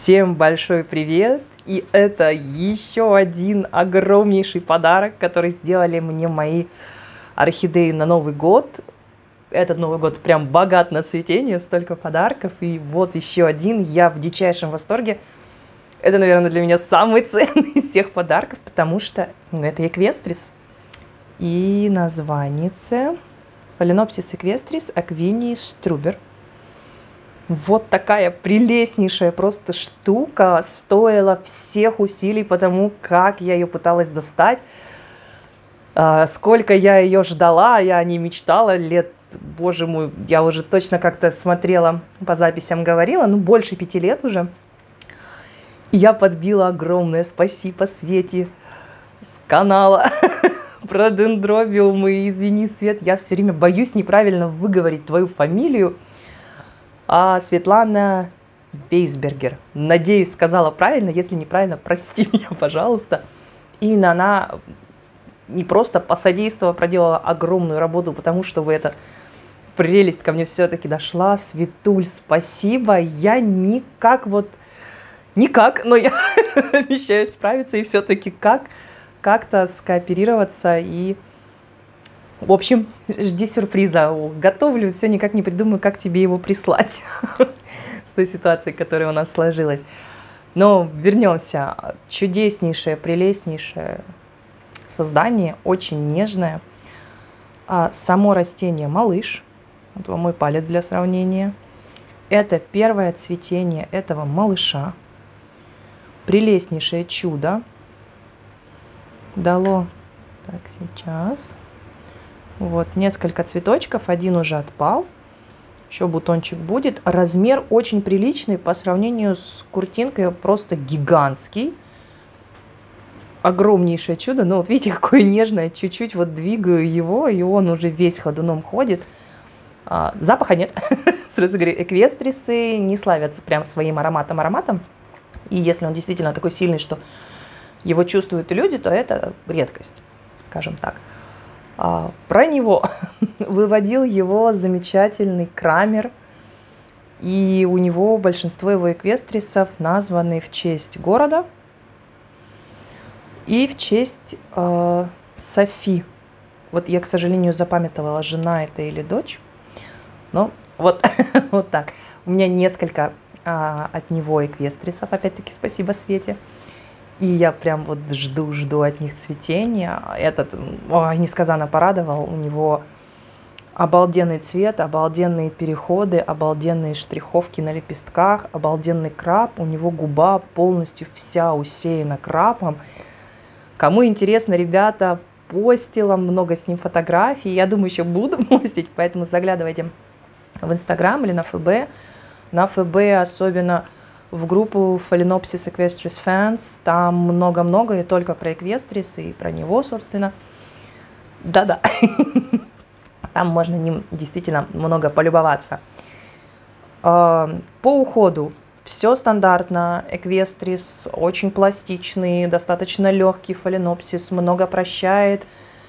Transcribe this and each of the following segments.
Всем большой привет! И это еще один огромнейший подарок, который сделали мне мои орхидеи на Новый год. Этот Новый год прям богат на цветение, столько подарков. И вот еще один, я в дичайшем восторге. Это, наверное, для меня самый ценный из всех подарков, потому что это эквестрис. И название Phalaenopsis equestris aquini struber. Вот такая прелестнейшая просто штука, стоила всех усилий, потому как я ее пыталась достать. Сколько я ее ждала, я не мечтала лет, боже мой, я уже точно как-то смотрела, по записям говорила, больше 5 лет уже. И я подбила огромное спасибо Свете с канала про дендробиумы. Извини, Свет, я все время боюсь неправильно выговорить твою фамилию. Светлана Вейсбергер. Надеюсь, сказала правильно. Если неправильно, прости меня, пожалуйста. Именно она не просто посодействовала, проделала огромную работу, потому что эта прелесть ко мне все-таки дошла. Светуль, спасибо. Я никак, но я обещаю справиться и все-таки как-то скооперироваться и... В общем, жди сюрприза. Готовлю, все никак не придумаю, как тебе его прислать с той ситуацией, которая у нас сложилась. Но вернемся. Чудеснейшее, прелестнейшее создание, очень нежное. Само растение малыш. Вот вам мой палец для сравнения. Это первое цветение этого малыша. Прелестнейшее чудо. Дало... Так, сейчас... Вот, несколько цветочков, один уже отпал, еще бутончик будет. Размер очень приличный по сравнению с куртинкой, просто гигантский. Огромнейшее чудо, но вот видите, какое нежное, чуть-чуть вот двигаю его, и он уже весь ходуном ходит. Запаха нет, сразу говорю, эквестрисы не славятся прям своим ароматом. И если он действительно такой сильный, что его чувствуют и люди, то это редкость, скажем так. Про него выводил его замечательный Крамер, и у него большинство его эквестрисов названы в честь города и в честь Софи. Вот я, к сожалению, запамятовала, жена это или дочь, но вот, вот так. У меня несколько от него эквестрисов, опять-таки спасибо Свете. И я прям вот жду от них цветения. Этот несказанно порадовал. У него обалденный цвет, обалденные переходы, обалденные штриховки на лепестках, обалденный краб. У него губа полностью вся усеяна крабом. Кому интересно, ребята, постила много с ним фотографий. Я думаю, еще буду постить, поэтому заглядывайте в Инстаграм или на ФБ. На ФБ особенно... в группу Phalaenopsis Equestris Fans, там много-много, и только про эквестрис, и про него, собственно. Да-да, там можно ним действительно много полюбоваться. По уходу все стандартно, эквестрис очень пластичный, достаточно легкий Phalaenopsis, много прощает,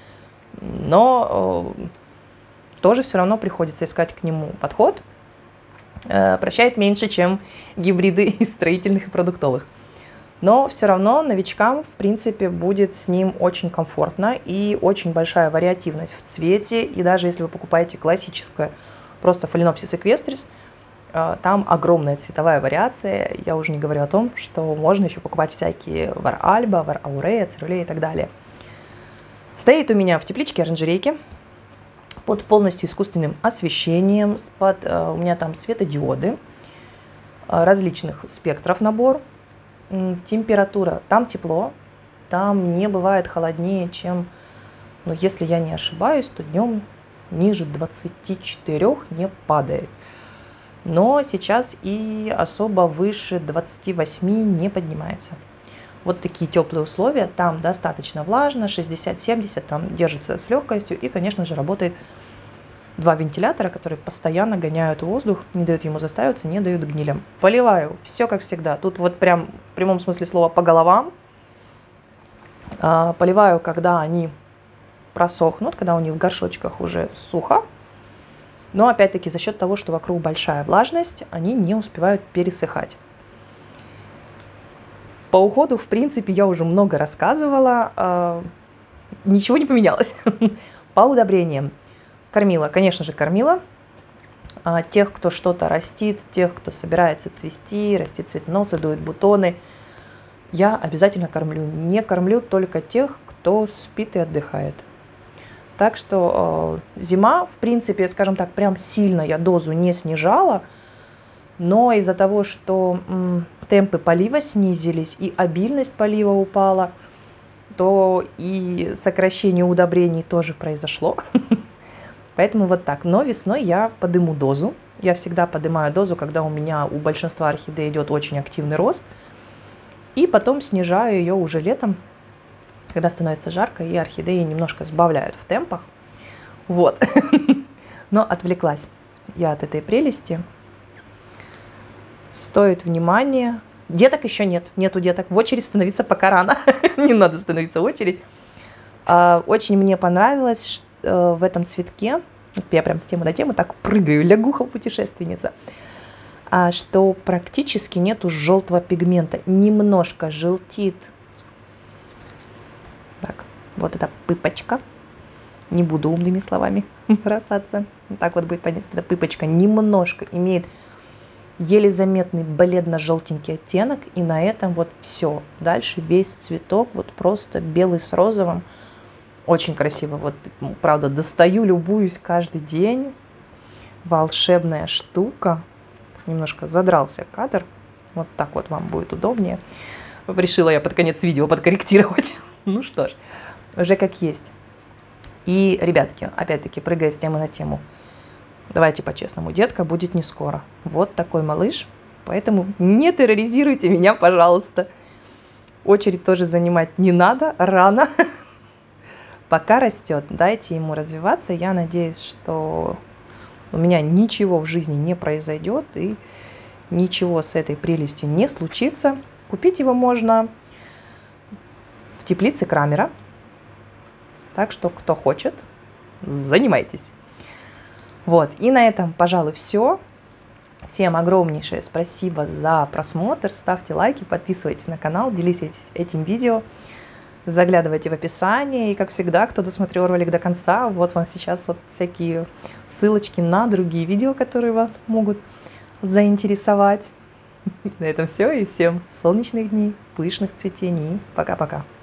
но тоже все равно приходится искать к нему подход. Прощает меньше, чем гибриды из строительных и продуктовых. Но все равно новичкам, в принципе, будет с ним очень комфортно и очень большая вариативность в цвете. И даже если вы покупаете классическое, просто Phalaenopsis equestris, там огромная цветовая вариация. Я уже не говорю о том, что можно еще покупать всякие Var Alba, Var Aurea, Cerulea и так далее. Стоит у меня в тепличке оранжерейки. Под полностью искусственным освещением, у меня там светодиоды, различных спектров набор, температура, там тепло, там не бывает холоднее, чем, если я не ошибаюсь, то днем ниже 24 не падает. Но сейчас и особо выше 28 не поднимается. Вот такие теплые условия, там достаточно влажно, 60-70, там держится с легкостью, и, конечно же, работает 2 вентилятора, которые постоянно гоняют воздух, не дают ему заставиться, не дают гнилям. Поливаю, все как всегда, тут вот прям в прямом смысле слова по головам. Поливаю, когда они просохнут, когда у них в горшочках уже сухо. Но опять-таки за счет того, что вокруг большая влажность, они не успевают пересыхать. По уходу, в принципе, я уже много рассказывала, ничего не поменялось. По удобрениям. Кормила, конечно же, кормила. Тех, кто что-то растит, тех, кто собирается цвести, растит цветоносы, дует бутоны, я обязательно кормлю. Не кормлю только тех, кто спит и отдыхает. Так что зима, в принципе, скажем так, прям сильно я дозу не снижала, но из-за того, что темпы полива снизились и обильность полива упала, то и сокращение удобрений тоже произошло. Поэтому вот так. Но весной я подыму дозу. Я всегда поднимаю дозу, когда у меня у большинства орхидей идет очень активный рост. И потом снижаю ее уже летом, когда становится жарко, и орхидеи немножко сбавляют в темпах. Вот. Но отвлеклась я от этой прелести. Стоит внимания. Деток еще нет. Нету деток. В очередь становиться пока рано. Не надо становиться в очередь. Очень мне понравилось в этом цветке, я прям с темы на тему так прыгаю, лягуха-путешественница, что практически нету желтого пигмента. Немножко желтит. Так, вот эта пыпочка. Не буду умными словами бросаться. Так вот будет понятно. Эта пыпочка немножко имеет еле заметный бледно-желтенький оттенок. И на этом вот все. Дальше весь цветок вот просто белый с розовым. Очень красиво. Вот, правда, достаю, любуюсь каждый день. Волшебная штука. Немножко задрался кадр. Вот так вот вам будет удобнее. Решила я под конец видео подкорректировать. Ну что ж, уже как есть. И, ребятки, опять-таки, прыгая с темы на тему. Давайте по-честному, детка будет не скоро. Вот такой малыш. Поэтому не терроризируйте меня, пожалуйста. Очередь тоже занимать не надо, рано. Пока растет, дайте ему развиваться. Я надеюсь, что у меня ничего в жизни не произойдет и ничего с этой прелестью не случится. Купить его можно в теплице Крамера. Так что, кто хочет, занимайтесь. Вот, и на этом, пожалуй, все. Всем огромнейшее спасибо за просмотр. Ставьте лайки, подписывайтесь на канал, делитесь этим видео. Заглядывайте в описание. И, как всегда, кто досмотрел ролик до конца, вот вам сейчас вот всякие ссылочки на другие видео, которые вас могут заинтересовать. На этом все. И всем солнечных дней, пышных цветений. Пока-пока.